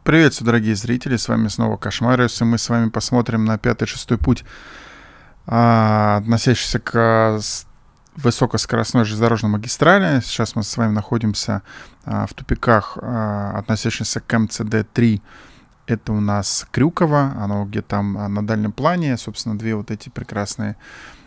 Приветствую, дорогие зрители, с вами снова Кошмариус, и мы с вами посмотрим на 5-6 путь, относящийся к высокоскоростной железнодорожной магистрали. Сейчас мы с вами находимся в тупиках, относящихся к МЦД-3. Это у нас Крюково, оно где-то там на дальнем плане, собственно, две вот эти прекрасные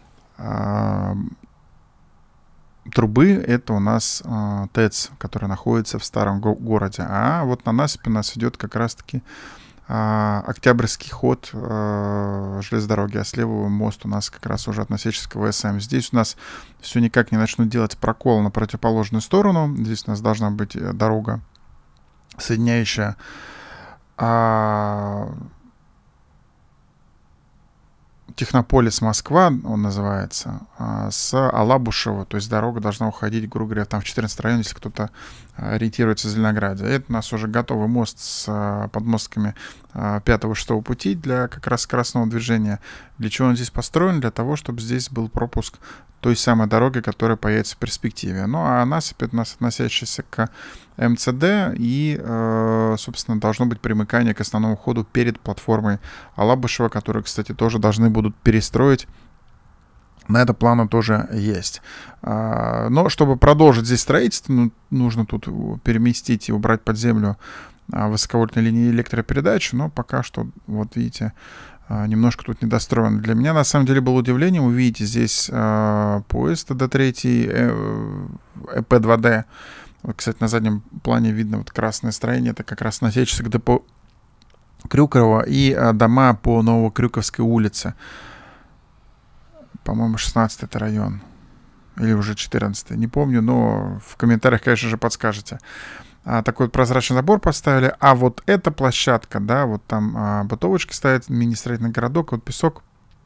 трубы, это у нас ТЭЦ, который находится в старом городе. А вот на насыпи у нас идет как раз-таки Октябрьский ход железной дороги, а слева мост у нас как раз уже относящийся к ВСМ. Здесь у нас все никак не начнут делать прокол на противоположную сторону. Здесь у нас должна быть дорога, соединяющая Технополис Москва, он называется, с Алабушева, то есть дорога должна уходить, грубо говоря, там в 14 районе, если кто-то ориентируется в Зеленограде. Это у нас уже готовый мост с подмостками 5-6 пути для как раз скоростного движения. Для чего он здесь построен? Для того, чтобы здесь был пропуск той самой дороги, которая появится в перспективе. Ну, а насыпь у нас относящаяся к МЦД, и, собственно, должно быть примыкание к основному ходу перед платформой Алабушева, которую, кстати, тоже должны будут перестроить. На это планы тоже есть. Но чтобы продолжить здесь строительство, нужно тут переместить и убрать под землю высоковольтные линии электропередач, но пока что, вот видите, немножко тут недостроено. Для меня, на самом деле, было удивлением. Вы видите здесь поезд ДД-3, ЭП-2Д. Вот, кстати, на заднем плане видно вот красное строение. Это как раз относящееся к депо Крюкова и дома по Новокрюковской улице. По-моему, 16-й это район. Или уже 14-й. Не помню, но в комментариях, конечно же, подскажете. Такой вот прозрачный забор поставили. А вот эта площадка, да, вот там бытовочки стоят, мини-строительный городок, вот песок,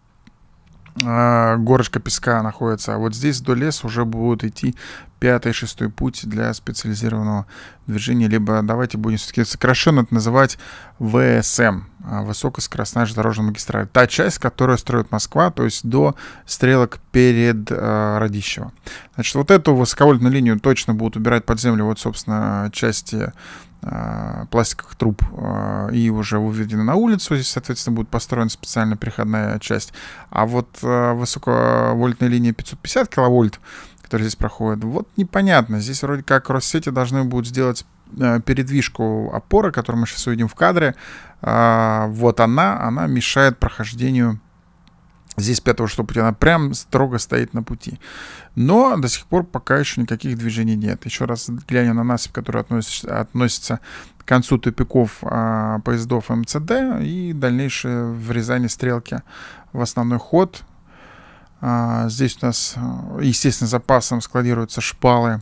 горочка песка находится. А вот здесь вдоль леса уже будут идти 5-6 путь для специализированного движения. Либо давайте будем все-таки сокращенно это называть ВСМ, высокоскоростная железнодорожная магистраль. Та часть, которую строит Москва, то есть до стрелок перед Радищево. Значит, вот эту высоковольтную линию точно будут убирать под землю, вот, собственно, части пластиковых труб и уже выведены на улицу. Здесь, соответственно, будет построена специальная переходная часть. А вот высоковольтная линия 550 киловольт, которая здесь проходит, вот непонятно. Здесь вроде как Россети должны будут сделать передвижку опоры, которую мы сейчас увидим в кадре. Вот она мешает прохождению здесь 5-6 пути. Она прям строго стоит на пути. Но до сих пор пока еще никаких движений нет. Еще раз глянем на насыпь, которая относится к концу тупиков поездов МЦД и дальнейшее врезание стрелки в основной ход. Здесь у нас, естественно, запасом складируются шпалы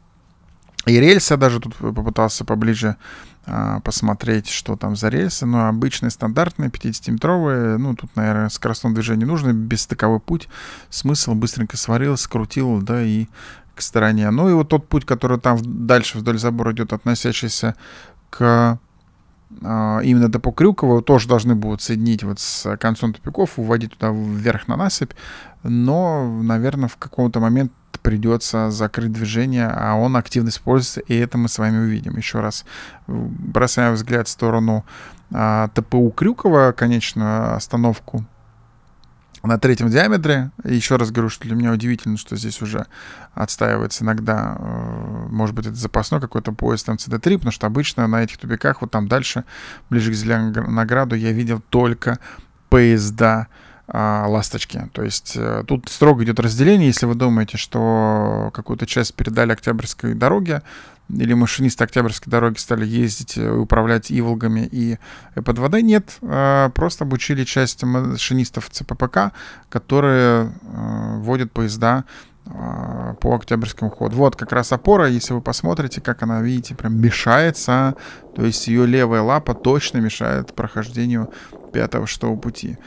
и рельсы. Я даже тут попытался поближе посмотреть, что там за рельсы. Но обычные, стандартные, 50-метровые. Ну, тут, наверное, скоростное движение нужно. Бестыковой путь. Смысл быстренько сварил, скрутил, да, и к стороне. Ну, и вот тот путь, который там дальше вдоль забора идет, относящийся к именно депо Крюкова, тоже должны будут соединить вот с концом тупиков, уводить туда вверх на насыпь. Но, наверное, в каком-то момент придется закрыть движение, а он активно используется, и это мы с вами увидим. Еще раз бросаем взгляд в сторону ТПУ Крюкова, конечную остановку на 3-м диаметре. Еще раз говорю, что для меня удивительно, что здесь уже отстаивается иногда, может быть, это запасной какой-то поезд МЦД-3, потому что обычно на этих тупиках, вот там дальше, ближе к Зеленограду, я видел только поезда ласточки. То есть тут строго идет разделение. Если вы думаете, что какую-то часть передали Октябрьской дороге, или машинисты Октябрьской дороги стали ездить и управлять Иволгами и ЭП-2Д, нет. Просто обучили часть машинистов ЦППК, которые водят поезда по Октябрьскому ходу. Вот как раз опора, если вы посмотрите, как она, видите, прям мешается. То есть ее левая лапа точно мешает прохождению 5-6 пути.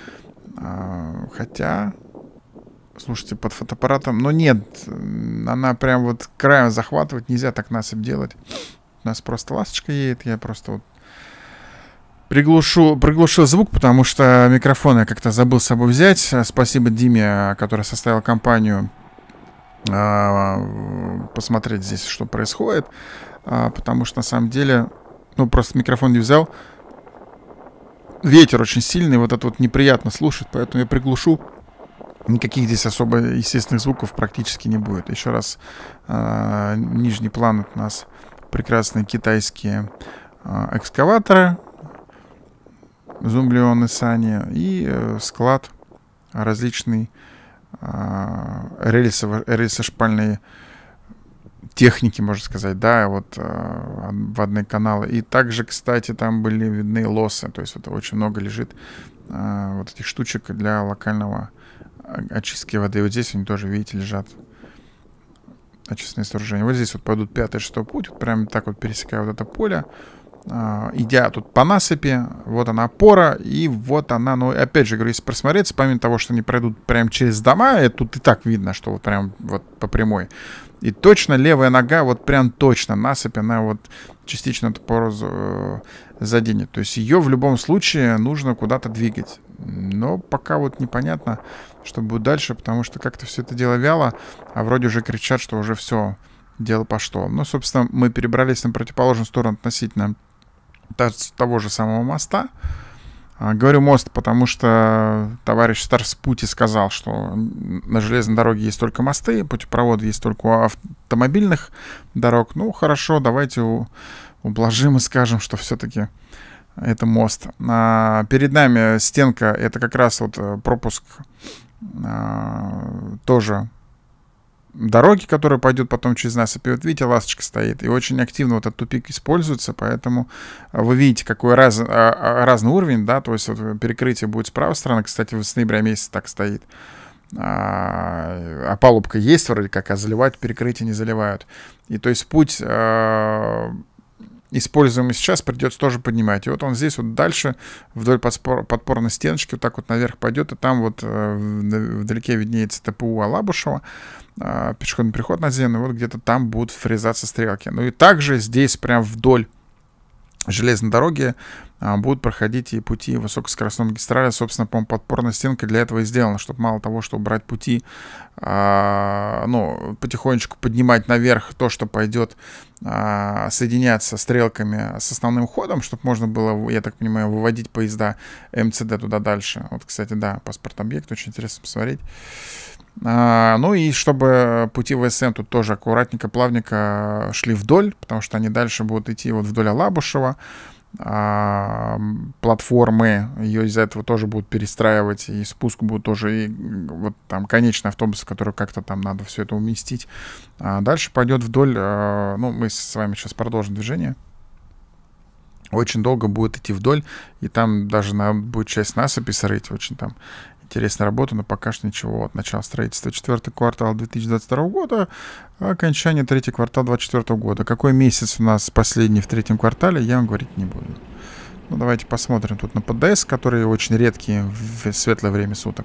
Хотя, слушайте, под фотоаппаратом, но нет, она прям вот краем захватывать, нельзя так насыпь делать. У нас просто ласточка едет, я просто вот приглушил звук, потому что микрофон я как-то забыл с собой взять. Спасибо Диме, который составил компанию, посмотреть здесь, что происходит, потому что на самом деле, ну, просто микрофон не взял, ветер очень сильный, вот это вот неприятно слушать, поэтому я приглушу. Никаких здесь особо естественных звуков практически не будет. Еще раз, нижний план у нас прекрасные китайские экскаваторы, Зумблион и Сани, и склад различный рельсо-шпальные техники, можно сказать, да, вот водные каналы. И также, кстати, там были видны лосы, то есть вот очень много лежит вот этих штучек для локального очистки воды. Вот здесь они тоже, видите, лежат очистные сооружения. Вот здесь вот пойдут 5-6 путь, вот прямо так вот пересекая вот это поле, идя тут по насыпи, вот она опора, и вот она, ну, опять же, говорю, если просмотреться, помимо того, что они пройдут прямо через дома, тут и так видно, что вот прям вот по прямой. И точно левая нога, вот прям точно насыпь, она вот частично эту пору заденет. То есть ее в любом случае нужно куда-то двигать. Но пока вот непонятно, что будет дальше, потому что как-то все это дело вяло, а вроде уже кричат, что уже все, дело пошло. Ну, собственно, мы перебрались на противоположную сторону относительно того же самого моста. Говорю мост, потому что товарищ Старспути сказал, что на железной дороге есть только мосты, путепроводы есть только у автомобильных дорог. Ну, хорошо, давайте ублажим и скажем, что все-таки это мост. Перед нами стенка, это как раз вот пропуск тоже дороги, которая пойдет потом через насыпь. И вот видите, ласточка стоит. И очень активно вот этот тупик используется, поэтому вы видите, какой разный уровень, да, то есть вот перекрытие будет с правой стороны, кстати, с ноября месяца так стоит. А палубка есть вроде как, а заливают перекрытие не заливают. И то есть путь используемый сейчас придется тоже поднимать. И вот он здесь вот дальше вдоль подпорной стеночки вот так вот наверх пойдет, и там вот вдалеке виднеется ТПУ Алабушева, пешеходный переход надземный, вот где-то там будут фрезаться стрелки. Ну и также здесь прям вдоль железной дороги будут проходить и пути высокоскоростной магистрали. Собственно, по-моему, подпорная стенка для этого и сделана, чтобы мало того, чтобы брать пути, ну, потихонечку поднимать наверх то, что пойдет соединяться стрелками с основным ходом, чтобы можно было, я так понимаю, выводить поезда МЦД туда дальше. Вот, кстати, да, паспорт-объект, очень интересно посмотреть. Ну и чтобы пути ВСМ тут тоже аккуратненько, плавненько шли вдоль, потому что они дальше будут идти вот вдоль Алабушева, платформы, ее из-за этого тоже будут перестраивать, и спуск будет тоже, и вот там конечный автобус, который как-то там надо все это уместить. Дальше пойдет вдоль, ну мы с вами сейчас продолжим движение. Очень долго будет идти вдоль, и там даже будет часть насыпи срыть, очень там интересная работа, но пока что ничего. Вот начало строительства 4-й квартал 2022 года, а окончание 3-й квартал 2024 года. Какой месяц у нас последний в 3-м квартале, я вам говорить не буду. Ну, давайте посмотрим тут на ПДС, которые очень редкие в светлое время суток.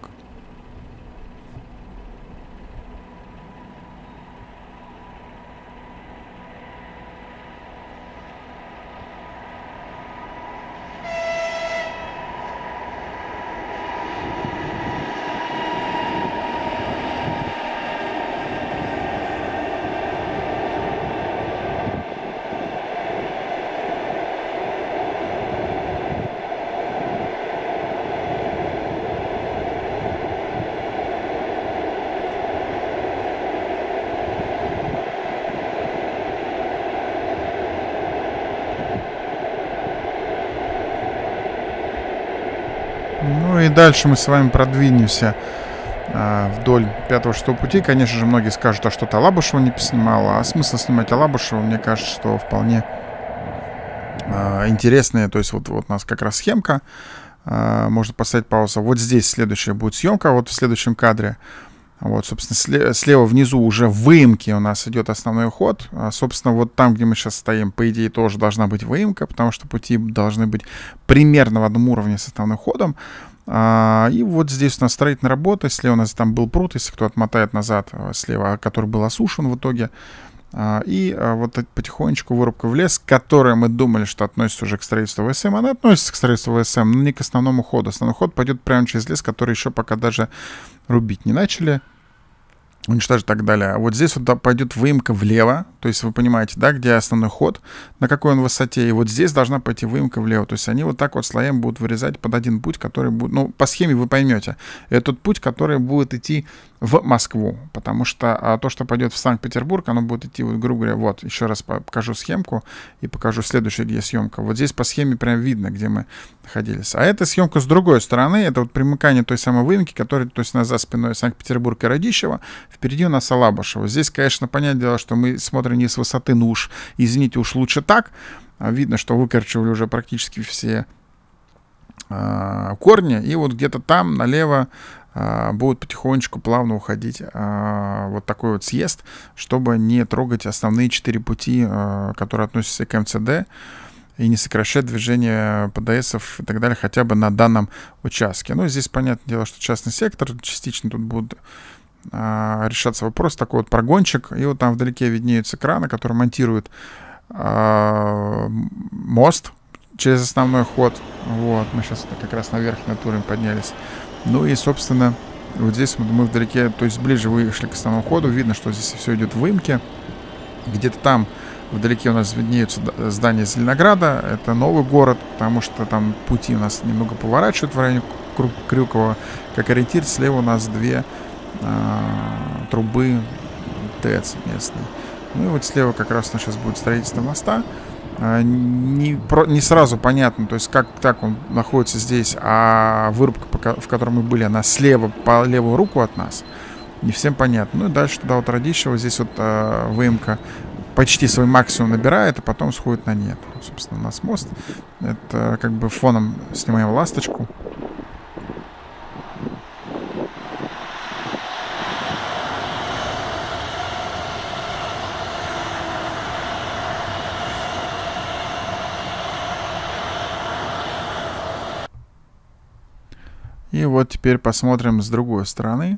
Ну и дальше мы с вами продвинемся вдоль 5-6 пути. Конечно же, многие скажут, а что-то Алабушева не поснимала. А смысл снимать Алабушева, мне кажется, что вполне интересная. То есть вот у нас как раз схемка. Можно поставить паузу. Вот здесь следующая будет съемка, вот в следующем кадре. Вот, собственно, слева внизу уже в выемке у нас идет основной ход. Собственно, вот там, где мы сейчас стоим, по идее, тоже должна быть выемка, потому что пути должны быть примерно в одном уровне с основным ходом. И вот здесь у нас строительная работа. Слева у нас там был пруд, если кто отмотает назад, слева, который был осушен в итоге. И вот потихонечку вырубка в лес, которая мы думали, что относится уже к строительству ВСМ, она относится к строительству ВСМ, но не к основному ходу. Основной ход пойдет прямо через лес, который еще пока даже рубить не начали. уничтожить и так далее. А вот здесь вот пойдет выемка влево, то есть вы понимаете, да, где основной ход, на какой он высоте, и вот здесь должна пойти выемка влево. То есть они вот так вот слоем будут вырезать под один путь, который будет, ну, по схеме вы поймете, это тот путь, который будет идти в Москву, потому что то, что пойдет в Санкт-Петербург, оно будет идти, вот, грубо говоря, вот, еще раз покажу схемку и покажу следующую, где съемка. Вот здесь по схеме прям видно, где мы находились. А эта съемка с другой стороны, это вот примыкание той самой выемки, которая, то есть у нас за спиной Санкт-Петербург и Радищево, впереди у нас Алабашево. Здесь, конечно, понятное дело, что мы смотрим не с высоты, ну уж, извините, уж лучше так. Видно, что выкорчевали уже практически все корни, и вот где-то там налево будет потихонечку плавно уходить вот такой вот съезд, чтобы не трогать основные 4 пути, которые относятся к МЦД, и не сокращать движение ПДСов и так далее хотя бы на данном участке. Ну, здесь, понятное дело, что частный сектор, частично тут будут решаться вопрос. Такой вот прогончик, и вот там вдалеке виднеются краны, которые монтируют мост через основной ход. Вот, мы сейчас как раз на верхний уровень поднялись. Ну и, собственно, вот здесь мы вдалеке, то есть ближе вышли к основному ходу. Видно, что здесь все идет в выемке. Где-то там вдалеке у нас виднеются здания Зеленограда. Это новый город, потому что там пути у нас немного поворачивают в районе Крюкова. Как ориентир, слева у нас 2 трубы ТЭЦ местные. Ну и вот слева как раз у нас сейчас будет строительство моста. Не сразу понятно, то есть как так он находится здесь, а вырубка, в которой мы были, она слева по левую руку от нас. Не всем понятно. Ну и дальше туда вот Радищево, здесь вот выемка почти свой максимум набирает, а потом сходит на нет. Вот, собственно, у нас мост. Это как бы фоном снимаем ласточку. И вот теперь посмотрим с другой стороны.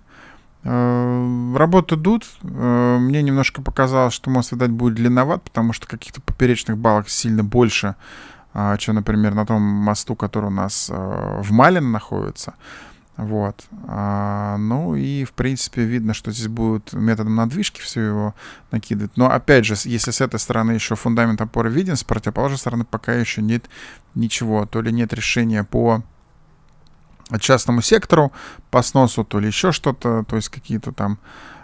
Работы идут. Мне немножко показалось, что мост, видать, будет длинноват, потому что каких-то поперечных балок сильно больше, чем, например, на том мосту, который у нас в Малино находится. Вот. Ну и, в принципе, видно, что здесь будет методом надвижки все его накидывать. Но, опять же, если с этой стороны еще фундамент опоры виден, с противоположной стороны пока еще нет ничего. То ли нет решения по частному сектору по сносу, то ли еще что-то, то есть какие-то там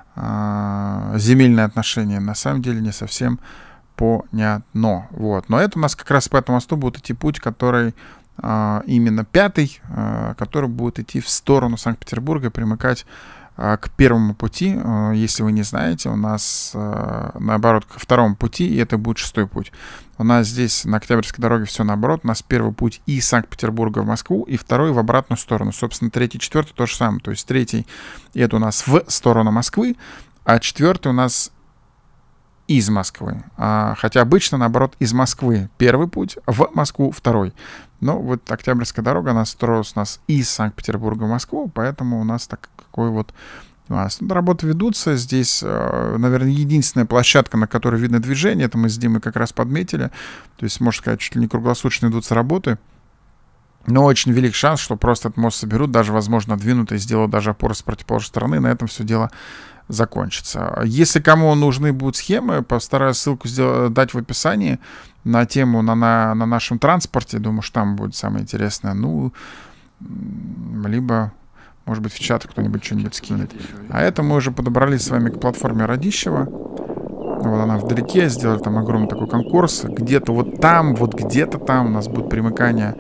земельные отношения. На самом деле не совсем понятно. Вот. Но это у нас как раз по этому мосту будет идти путь, который именно 5-й, который будет идти в сторону Санкт-Петербурга, примыкать к первому пути. Если вы не знаете, у нас наоборот к второму пути, и это будет 6-й путь. У нас здесь на Октябрьской дороге все наоборот. У нас первый путь из Санкт-Петербурга в Москву, и второй в обратную сторону. Собственно, 3-й, 4-й то же самое. То есть 3-й это у нас в сторону Москвы, а 4-й у нас из Москвы. Хотя обычно, наоборот, из Москвы первый путь, в Москву второй. Но вот Октябрьская дорога, она строилась у нас из Санкт-Петербурга в Москву, поэтому у нас такой вот нюанс. Работы ведутся. Здесь, наверное, единственная площадка, на которой видно движение, это мы с Димой как раз подметили. То есть, можно сказать, чуть ли не круглосуточно ведутся работы. Но очень велик шанс, что просто этот мост соберут, даже, возможно, двинут и сделают даже опору с противоположной стороны, и на этом все дело закончится. Если кому нужны будут схемы, постараюсь ссылку дать в описании на тему на нашем транспорте. Думаю, что там будет самое интересное. Ну, либо, может быть, в чат кто-нибудь что-нибудь скинет. А это мы уже подобрались с вами к платформе Радищева. Вот она вдалеке, сделали там огромный такой конкурс. Где-то вот там, вот где-то там у нас будет примыкание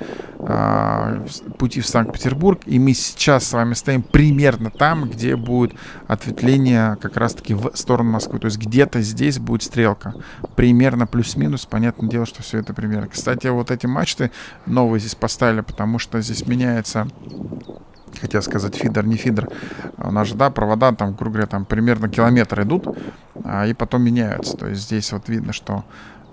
пути в Санкт-Петербург. И мы сейчас с вами стоим примерно там, где будет ответвление как раз-таки в сторону Москвы. То есть где-то здесь будет стрелка. Примерно плюс-минус. Понятное дело, что все это примерно. Кстати, вот эти мачты новые здесь поставили, потому что здесь меняется... Хотел сказать фидер, не фидер. У нас же, да, провода там, грубо говоря, там примерно километр идут, и потом меняются. То есть здесь вот видно, что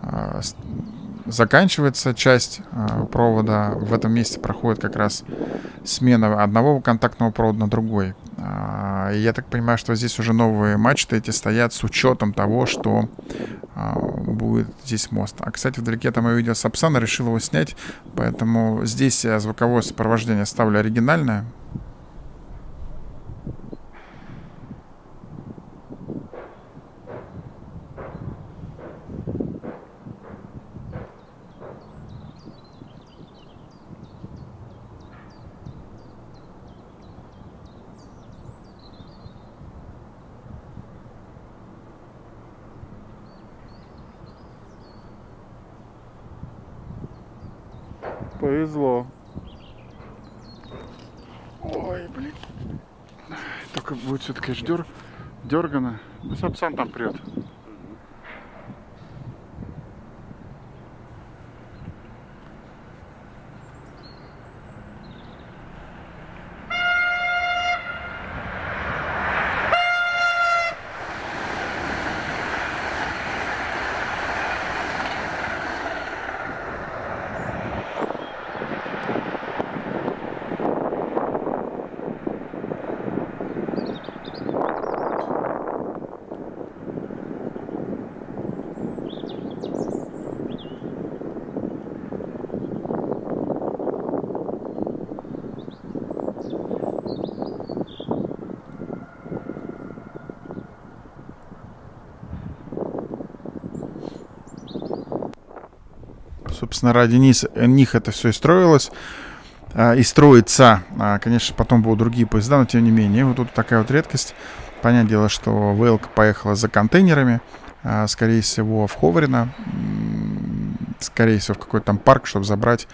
заканчивается часть провода. В этом месте проходит как раз смена одного контактного провода на другой. И я так понимаю, что здесь уже новые мачты эти стоят с учетом того, что будет здесь мост. А, кстати, вдалеке там я видел Сапсана, решил его снять, поэтому здесь я звуковое сопровождение ставлю оригинальное. Повезло. Ой, блин. Только будет все-таки дергано. Да Сапсан там прет. Собственно, ради них это все и строилось. И строится. Конечно, потом будут другие поезда, но тем не менее. Вот тут такая вот редкость. Понятное дело, что ВЛК поехала за контейнерами. Скорее всего, в Ховрино. Скорее всего, в какой-то там парк, чтобы забрать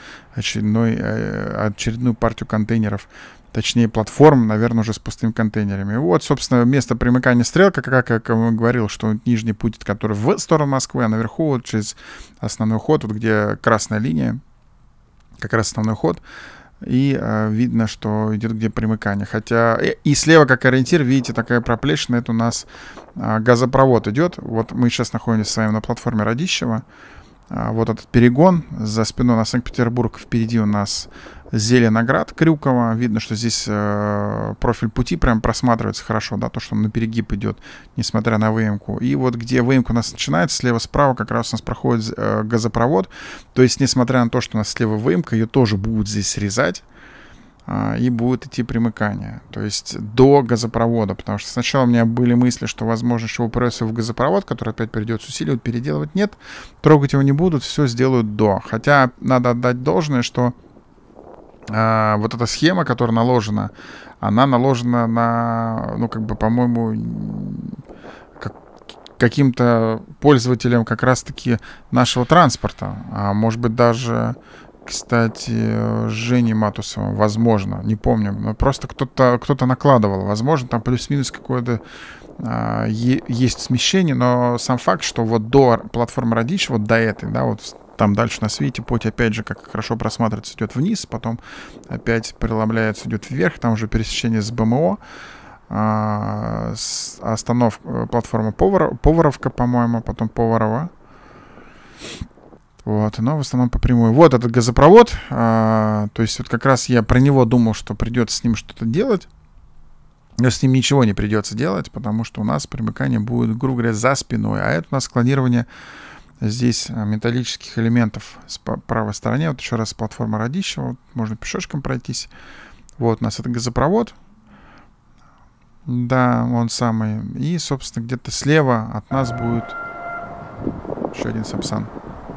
очередную партию контейнеров. Точнее, платформ, наверное, уже с пустыми контейнерами. Вот, собственно, место примыкания стрелка, как я говорил, что нижний путь, который в сторону Москвы, а наверху вот через основной ход, вот где красная линия, как раз основной ход, и видно, что идет где примыкание. Хотя и слева, как ориентир, видите, такая проплешина, это у нас газопровод идет. Вот мы сейчас находимся с вами на платформе Радищева. Вот этот перегон, за спиной у нас Санкт-Петербург, впереди у нас Зеленоград, Крюково. Видно, что здесь профиль пути прям просматривается хорошо, да, то, что он на перегиб идет, несмотря на выемку. И вот где выемка у нас начинается, слева-справа как раз у нас проходит газопровод. То есть, несмотря на то, что у нас слева выемка, ее тоже будут здесь срезать. И будет идти примыкание, то есть до газопровода, потому что сначала у меня были мысли, что возможно еще упрется в газопровод, который опять придется усиливать, переделывать. Нет, трогать его не будут, все сделают до. Хотя надо отдать должное, что вот эта схема, которая наложена, она наложена на, ну, как бы, по-моему, каким-то пользователям как раз-таки нашего транспорта, а может быть даже... Кстати, Жени Матусова, возможно, не помню, но просто кто-то накладывал, возможно, там плюс-минус какое-то есть смещение, но сам факт, что вот до платформы Радищ, вот до этой, да, вот там дальше на свете путь, опять же, как хорошо просматривается, идет вниз, потом опять преломляется, идет вверх, там уже пересечение с БМО, остановка, платформа Поваровка, по-моему, потом Поварова. Вот, но в основном по прямой. Вот этот газопровод, то есть вот как раз я про него думал, что придется с ним что-то делать, но с ним ничего не придется делать, потому что у нас примыкание будет, грубо говоря, за спиной, а это у нас складирование здесь металлических элементов с правой стороне. Вот еще раз платформа Радищева, вот, можно пешочком пройтись. Вот у нас это газопровод, да, он самый, и, собственно, где-то слева от нас будет еще один Сапсан.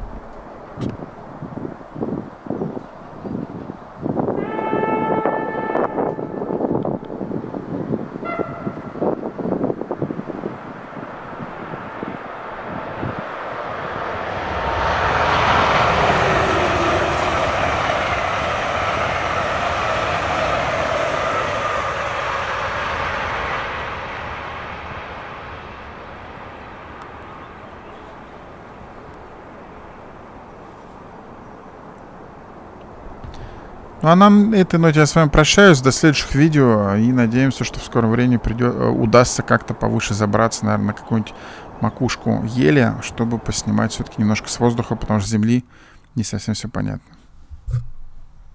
Ну а на этой ноте я с вами прощаюсь. До следующих видео. И надеемся, что в скором времени удастся как-то повыше забраться, наверное, на какую-нибудь макушку ели, чтобы поснимать все-таки немножко с воздуха, потому что с земли не совсем все понятно.